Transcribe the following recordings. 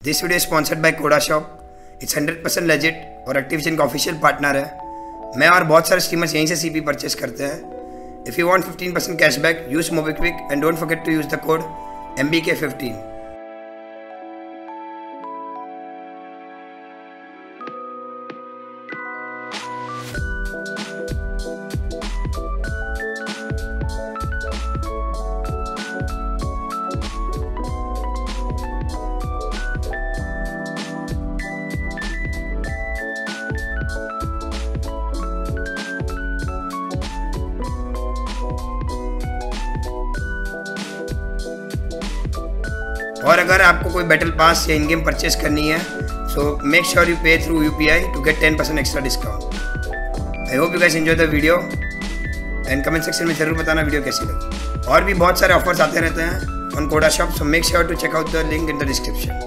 This video sponsored by Codashop. It's 100% legit और Activision का official partner है। मैं और बहुत सारे स्ट्रीमर्स यहीं से सीपी परचेस करते हैं। If you want 15% cashback, use MobiKwik and don't forget to use the code MBK15। और अगर आपको कोई बैटल पास या इन गेम परचेस करनी है, so make sure you pay through UPI to get 10% extra discount. I hope you guys enjoy the video and comment section में जरूर बताना वीडियो कैसी लगी। और भी बहुत सारे ऑफर्स आते रहते हैं on Codashop, so make sure to check out the link in the description.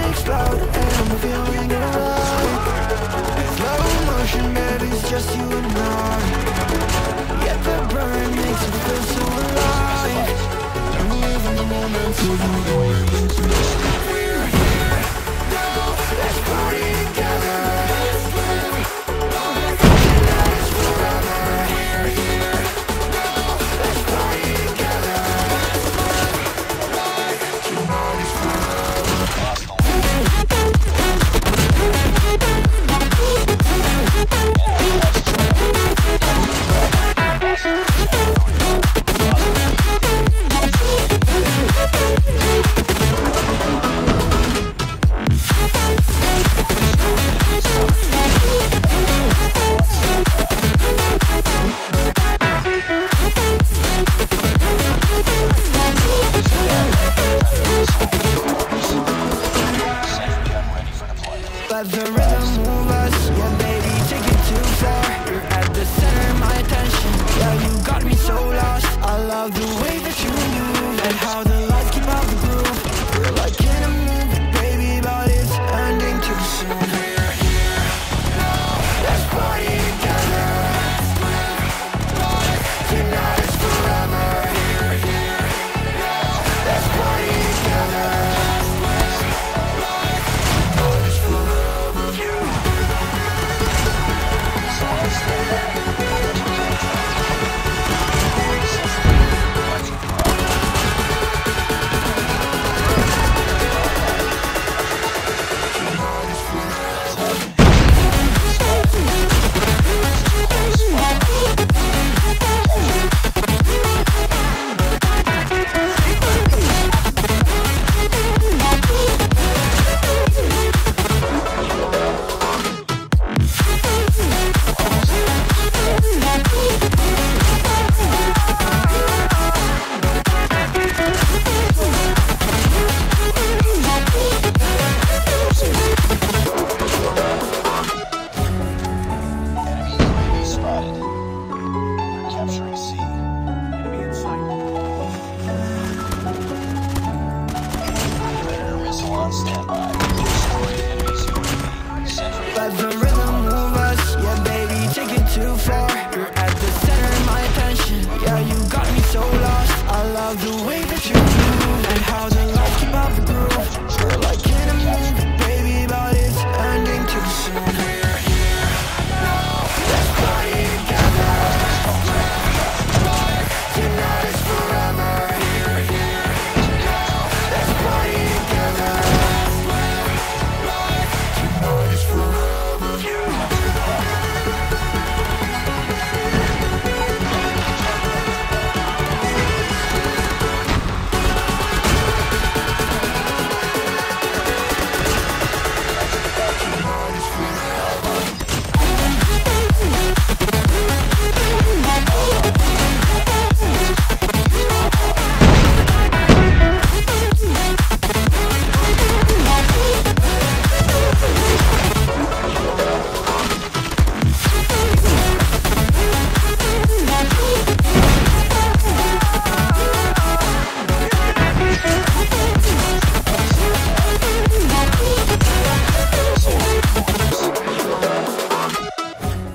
Just you and me.